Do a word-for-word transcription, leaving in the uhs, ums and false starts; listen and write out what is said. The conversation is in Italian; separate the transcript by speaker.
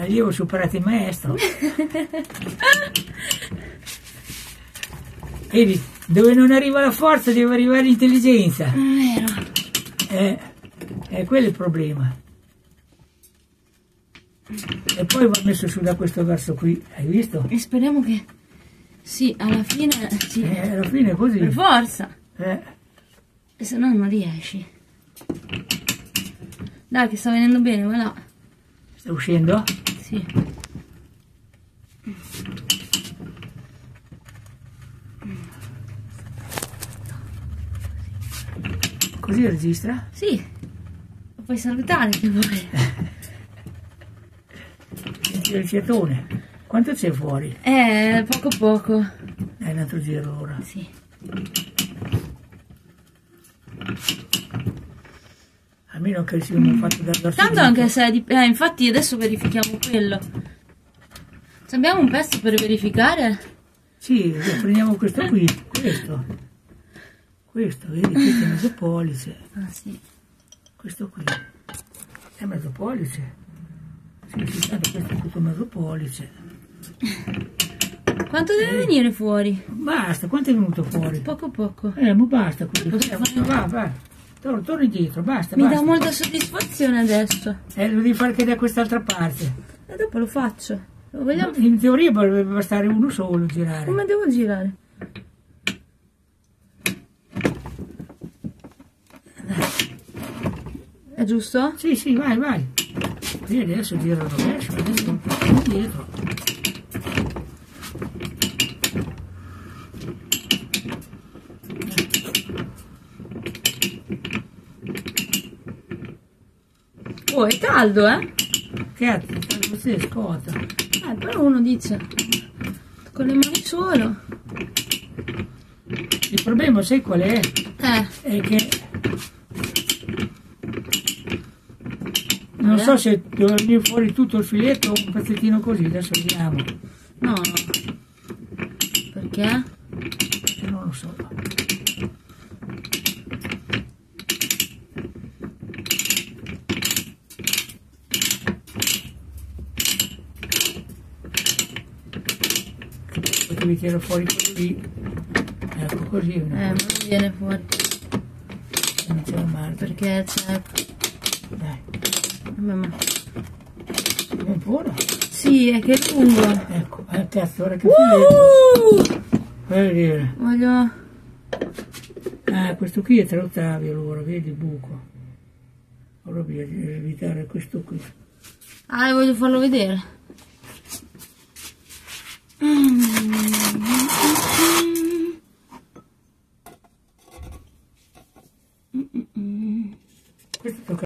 Speaker 1: L'allievo superato il maestro. Vedi, dove non arriva la forza deve arrivare l'intelligenza.
Speaker 2: È vero.
Speaker 1: Eh, è quello il problema. E poi va messo su da questo verso qui, hai visto?
Speaker 2: E speriamo che sì, alla fine sì.
Speaker 1: Eh, alla fine è così.
Speaker 2: Per forza.
Speaker 1: Eh.
Speaker 2: E se no non riesci. Dai che sta venendo bene, voilà.
Speaker 1: Sta uscendo?
Speaker 2: Sì.
Speaker 1: Così registra?
Speaker 2: Sì. Lo puoi salutare che vuoi.
Speaker 1: Senti il fiatone. Quanto c'è fuori?
Speaker 2: Eh, poco poco.
Speaker 1: Dai un altro giro ora.
Speaker 2: Sì.
Speaker 1: A meno che siamo fatto dal verso
Speaker 2: Tanto
Speaker 1: dritto.
Speaker 2: anche se è di... eh, infatti adesso verifichiamo quello. Se abbiamo un pezzo per verificare?
Speaker 1: Sì, prendiamo questo qui, questo. Questo, vedi, questo è mezzo pollice.
Speaker 2: Ah sì.
Speaker 1: Questo qui è mezzo pollice. Sì, sì, tanto questo è tutto mezzo pollice.
Speaker 2: Quanto deve
Speaker 1: Eh.
Speaker 2: venire fuori?
Speaker 1: Basta, quanto è venuto fuori?
Speaker 2: Poco poco.
Speaker 1: Eh, ma basta così.
Speaker 2: Posso
Speaker 1: Eh,
Speaker 2: fare-
Speaker 1: va, va. Torna, torna indietro, basta,
Speaker 2: Mi
Speaker 1: basta.
Speaker 2: dà molta soddisfazione adesso.
Speaker 1: Eh, lo devi fare anche da quest'altra parte.
Speaker 2: E dopo lo faccio. Lo vogliamo...
Speaker 1: In teoria dovrebbe bastare uno solo girare.
Speaker 2: Come devo girare? È giusto?
Speaker 1: Sì, sì, vai, vai. Qui adesso giro il rovescio, adesso un po' indietro.
Speaker 2: Oh, è caldo, eh?
Speaker 1: Cazzo, così scotta.
Speaker 2: Eh, però uno dice... Con le mani solo.
Speaker 1: Il problema, sai qual è?
Speaker 2: Eh,
Speaker 1: È che non so se deve venire fuori tutto il filetto o un pezzettino così, adesso vediamo.
Speaker 2: no, no. Perché?
Speaker 1: Se non lo so. Potevi tirare fuori così. Ecco così.
Speaker 2: Eh, ma non viene fuori.
Speaker 1: Non c'è male.
Speaker 2: Perché c'è...
Speaker 1: Dai,
Speaker 2: Vabbè, ma...
Speaker 1: non buono.
Speaker 2: Sì, è che è lungo.
Speaker 1: Ecco, eh, cazzo, ora che filetto.
Speaker 2: Uh!
Speaker 1: Vai a vedere.
Speaker 2: Voglio...
Speaker 1: Ah, questo qui è tre ottavi allora, vedi il buco. Ora bisogna evitare questo qui.
Speaker 2: Ah, voglio farlo vedere.
Speaker 1: Questo tocca